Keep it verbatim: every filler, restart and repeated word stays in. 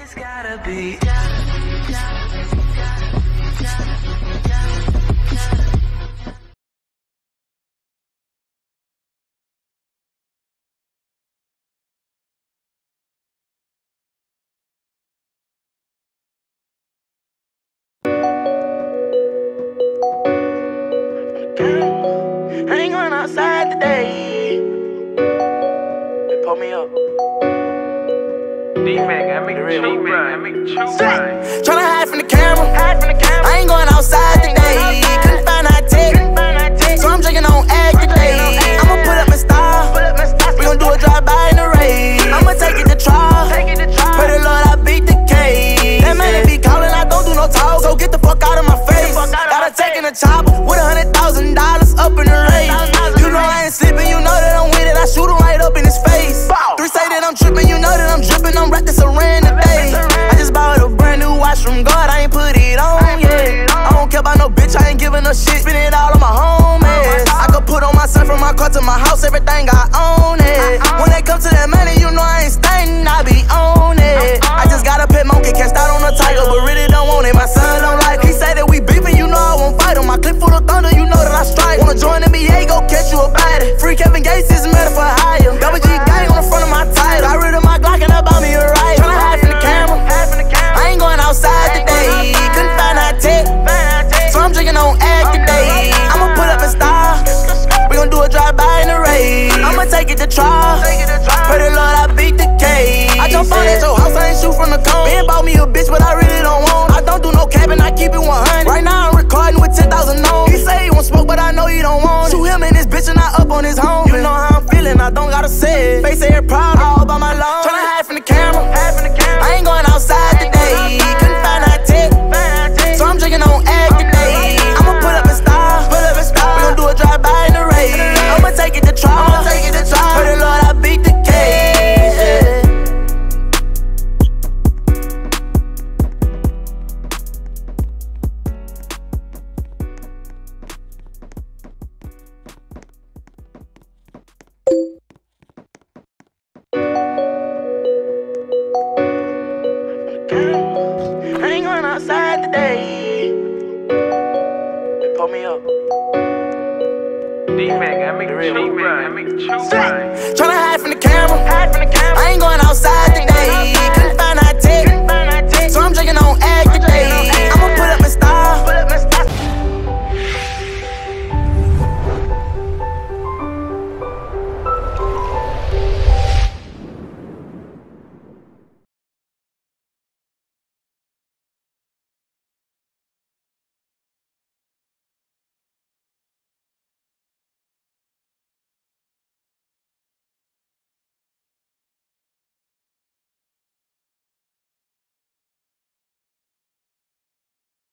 It's gotta be. I ain't going outside today. They pull me up. D-Mac, I make the real right. I make the truth right. Tryna hide from the camera. Hide from the camera. I ain't going outside today. Couldn't find how to take. So I'm drinking on egg today. I'ma put up my style. We gon' do a drive-by in the rain. I'ma take it to trial. Pray the Lord I beat the case. That man they be calling, I don't do no talk. So get the fuck out of my face. Gotta take in a chopper with a hundred thousand dollars up in the race. You know I ain't sleeping, you know that I'm with it. I shoot him right up in his face. Three say that I'm tripping, you know that I'm dripping. I'm wrapped this around today. I just bought a brand new watch from God, I ain't put it on yet. I don't care about no bitch, I ain't giving no shit. Spend it all on my homies. I could put on my son from my car to my house, everything I own it. When they come to that money, you know I ain't staying, I be on it. I just got a pet monkey, can't start on a tiger, but really don't want it. My son don't like it. He say that we beefing, you know I won't fight him. My clip full of thunder, you know that I strike. Wanna join N B A, go catch you a body. Free Kevin Gates is murder for hire. Double G gang on the front of my title. Got rid of my Glock and I bought me a riot. Tryna hide from the camera. I ain't going outside today. Couldn't find how to take. So I'm drinking on egg today. I'ma put up a style. We gon' do a drive-by in the rain. I'ma take it to trial. Pray the Lord I beat the case. I jump on at your house, I ain't shoot from the cone. Ben bought me a bitch, but I really don't want. I don't do no capping, I keep it one hundred. Right now I'm recording with ten thousand on. He say he want smoke, but I know he don't want it. Shoot him and his bitch and I up on his home. You know how I'm feeling, I don't gotta say it. Face air proud, all by my lawn. Tryna hide from the camera. I ain't going outside today. Couldn't find how to take. So I'm drinking on egg today. I'ma put up a style. We gon' do a drive-by in the rain. I'ma take it to trial. Pray the Lord I beat the case. Yeah. I ain't going outside today. They pull me up. D-Mac, I make the real right. I make the truth right. Tryna hide from the camera. I ain't going